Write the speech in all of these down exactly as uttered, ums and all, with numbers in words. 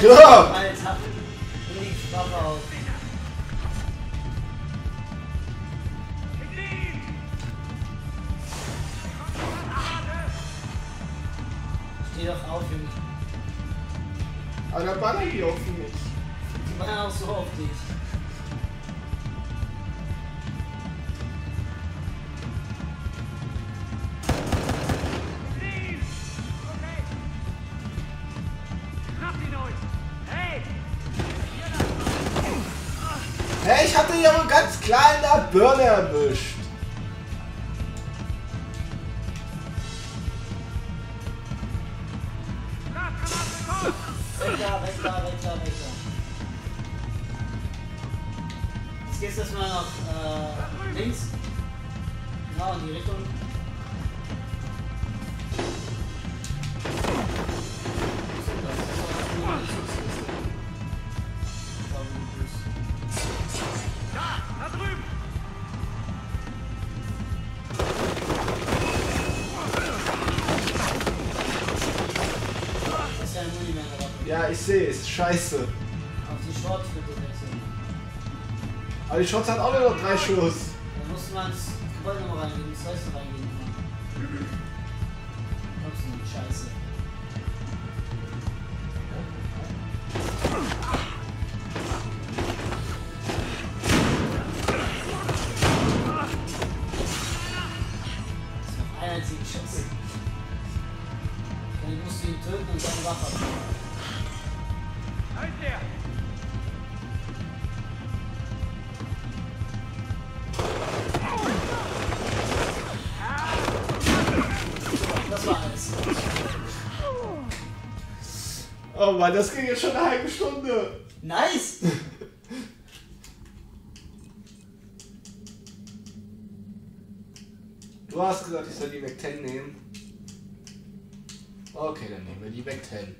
Stirb! Alter! Nimm die Waffe auf. Steh doch auf, Junge. Aber da ballern die auf mich. Die waren auch so auf dich. Hey, ich hatte die aber ganz klar in der Birne erwischt. Weg da, weg da, weg da, weg da. Jetzt geht's erstmal nach äh, links. Genau, in die Richtung. Ja, ich sehe es. Scheiße. Auf die Shorts bitte wechseln. Aber die Shots hat auch nur noch drei Schuss. Dann musst du mal ins Gebäude nochmal reingehen, ins Leiste reingehen. Kommst du nicht, Scheiße. Das ist noch ein einziger Schuss. Dann musst du ihn töten und seine Waffe abnehmen. Das war alles. Oh Mann, das ging jetzt schon eine halbe Stunde. Nice! Du hast gesagt, ich soll die Mac zehn nehmen. Okay, dann nehmen wir die Mac zehn.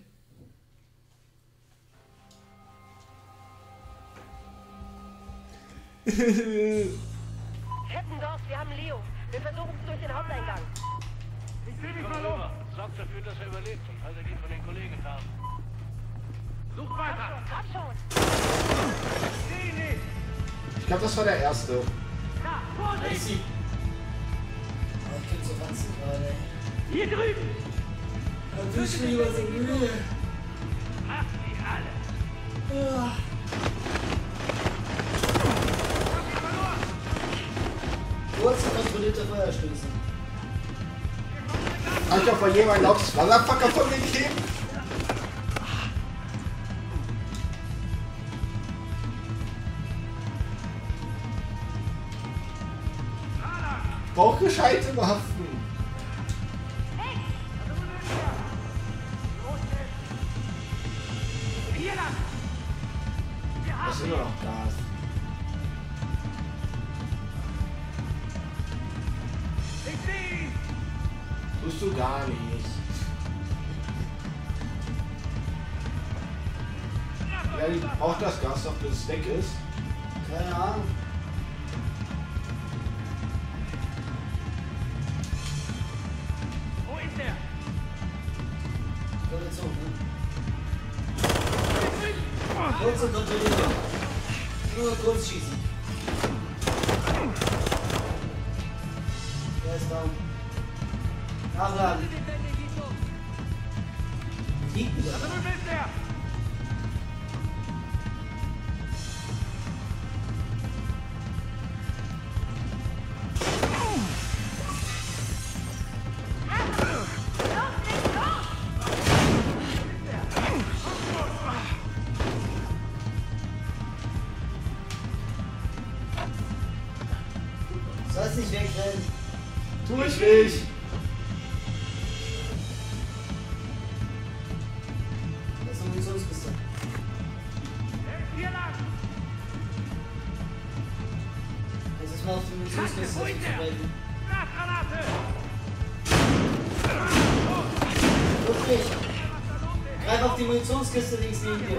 Kettendorf, wir haben Leo. Wir versuchen es durch den Haupteingang. Ich dreh mich mal um. Sorgt dafür, dass er überlebt und falls er geht von den Kollegen haben. Sucht weiter. Hab schon. Sieh nicht. Ich glaube, das war der erste. Na, Vorsicht. Nice. Oh, ich krieg so Ranzen gerade, ey. Hier drüben. Erwisch mich über so Mühe. Mach die alle. Ja. Kurze kontrollierte Feuerstöße. Hab ich auch bei jemandem glaubt, das Motherfucker von mir gegeben? Ich brauch gescheite Waffen. Hier lang. Wir Das ist haben immer noch Gas. Ich seh ihn. Tust du gar nicht. Ja, die braucht das Gas doch, bis es weg ist. Keine Ahnung. Wo ist er? Kurze ne? Kurze kontrollierte. Nur kurz schießen. Der ist down. Nachladen. Liegt wieder. Da drüben ist er. Sollst nicht wegrennen. Tu ich nicht. Das ist eine Munitionskiste. Hier lang. Jetzt ist mal auf die Munitionskiste Wo ist er? zurückzuwenden. Granate. Wirklich. Greif auf die Munitionskiste links neben dir.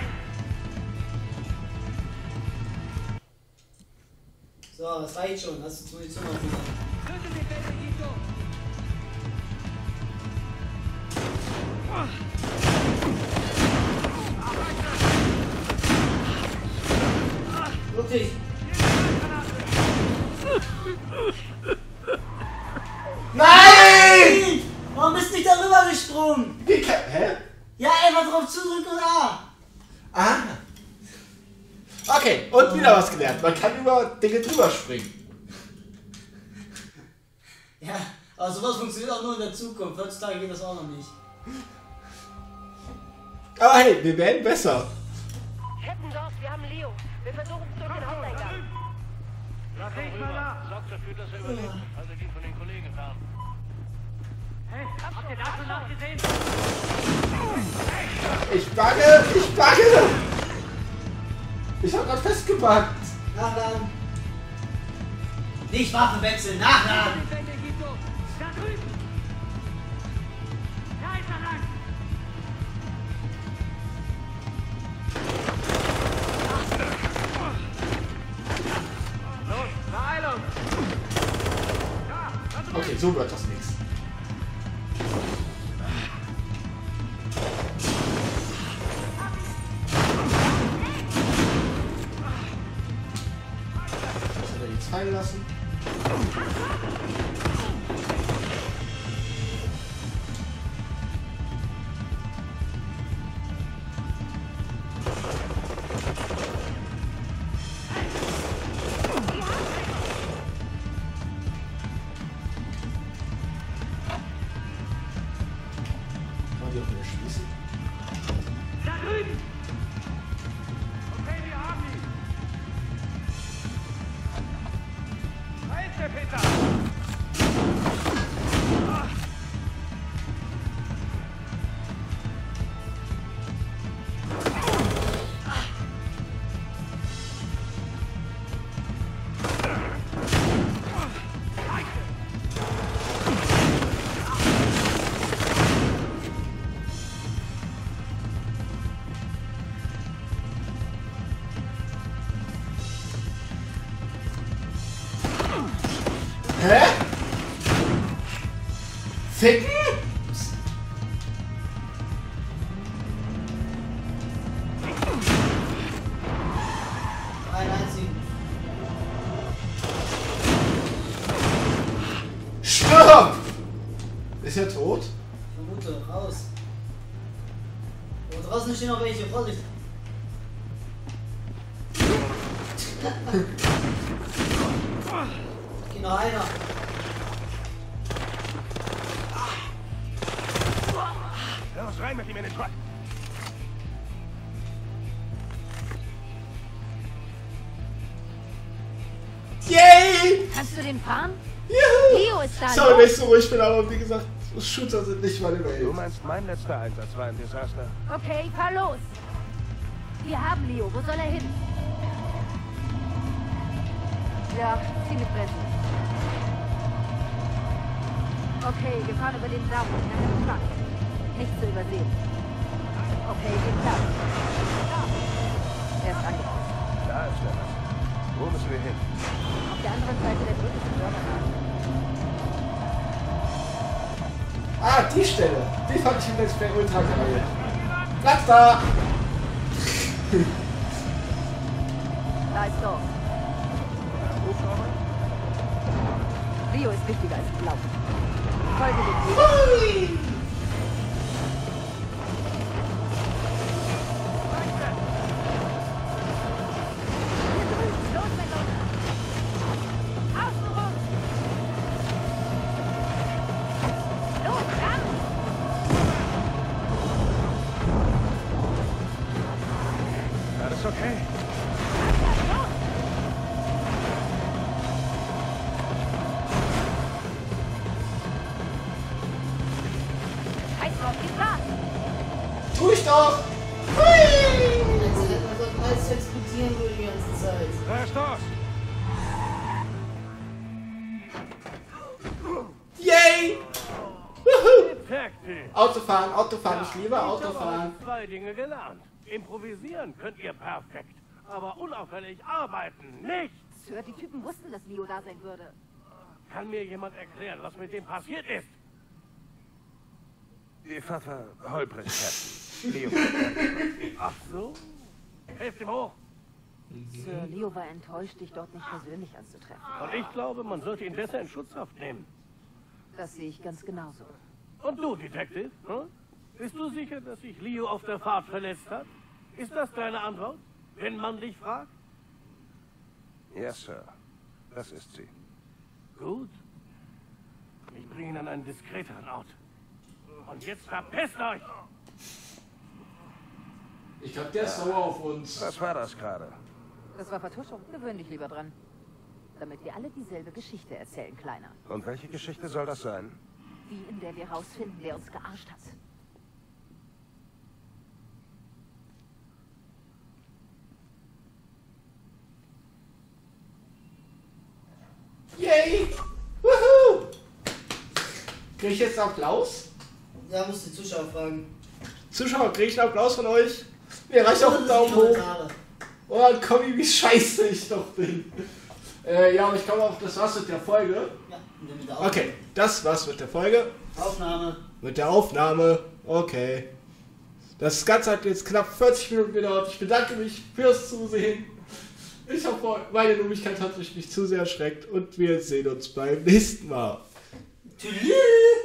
So, das reicht schon. Hast du Munition aufgenommen. nicht darüber gesprungen. Wie kann, hä? Ja, einfach drauf zudrücken und A. Ah. Okay, und wieder was gelernt. Man kann über Dinge drüber springen. Ja, aber sowas funktioniert auch nur in der Zukunft. Heutzutage geht das auch noch nicht. Aber hey, wir werden besser. Captain Dorf, wir haben Leo. Wir versuchen es durch den Haupteingang. Lass ihn rüber. Sorgt dafür, dass er überlebt. Haltet ihn von den Kollegen fern. Hey, habt ihr das schon noch gesehen? Ich bugge, ich bugge. Ich hab grad festgebackt. Nachladen. Nicht Waffen wechseln, nachladen. Da drüben! Da ist er lang! Los, Beeilung! Okay, so wird das nichts. Das hat er jetzt fallen lassen. Wollen die auch wieder schließen? Da drüben! Okay, wir haben ihn! Da ist der Peter! Hä? Ficken? Einen einzigen. Stirb! Ist er tot? Vermute, raus. Aber draußen stehen noch welche, Vorsicht. Geht noch einer. Los, rein mit ihm in den Truck! Yay! Kannst du den fahren? Juhu! Leo ist da. Sorry, wenn ich so ruhig bin, aber wie gesagt, Shooter sind nicht meine Du Welt. meinst, mein letzter Einsatz war ein Desaster? Okay, fahr los. Wir haben Leo. Wo soll er hin? Ja, zieh mit Bremsen. Okay, wir fahren über den Saum nach dem Truck. Nichts zu übersehen. Okay, geht klar. Er ist angekommen. Da ist er. Wo müssen wir hin? Auf der anderen Seite der Brücke zum Bürgerhafen. Ah, die Stelle. Die fand ich im Let's Play ultra geil. Platz da! Da ist Dorf. Hubschrauber? Leo ist wichtiger als Blau. Folge dem Leo. Hui! Los, Melone! Außen rum! Los, ran! Alles okay? Los! Heiß drauf, gib Gas! Tu ich doch! Hui! Also, das alles explodieren würde die ganze Zeit. Da ist Dorf! Yay! Wuhu! Perfekt! Autofahren, Autofahren, ich liebe Ich habe Autofahren. auch zwei Dinge gelernt. Improvisieren könnt ihr perfekt, aber unauffällig arbeiten nicht. Sir, die Typen wussten, dass Leo da sein würde. Kann mir jemand erklären, was mit dem passiert ist? Die Fahrt war holprig, Captain. Leo. Ach so? Helft ihm hoch. Sir, Leo war enttäuscht, dich dort nicht persönlich anzutreffen. Und ich glaube, man sollte ihn besser in Schutzhaft nehmen. Das sehe ich ganz genauso. Und du, Detective? Hm? Bist du sicher, dass sich Leo auf der Fahrt verletzt hat? Ist das deine Antwort, wenn man dich fragt? Yes, Sir. Das ist sie. Gut. Ich bringe ihn an einen diskreteren Ort. Und jetzt verpisst euch! Ich glaube, der ist sauer auf uns. Was war das gerade? Das war Vertuschung. Gewöhn dich lieber dran. Damit wir alle dieselbe Geschichte erzählen, Kleiner. Und welche Geschichte soll das sein? Die, in der wir rausfinden, wer uns gearscht hat. Yay! Woohoo! Krieg ich jetzt einen Applaus? Ja, musst die Zuschauer fragen. Zuschauer, krieg ich einen Applaus von euch? Mir reicht auch ein Das Daumen sind die hoch. Kommentare. Oh, Kommi, wie scheiße ich doch bin. Äh, ja, aber ich glaube auch, das war's mit der Folge. Ja, und dann mit der Aufnahme. Okay, das war's mit der Folge. Aufnahme. Mit der Aufnahme. Okay. Das Ganze hat jetzt knapp vierzig Minuten gedauert. Ich bedanke mich fürs Zusehen. Ich hoffe, meine Nummigkeit hat euch nicht zu sehr erschreckt. Und wir sehen uns beim nächsten Mal. Tschüss.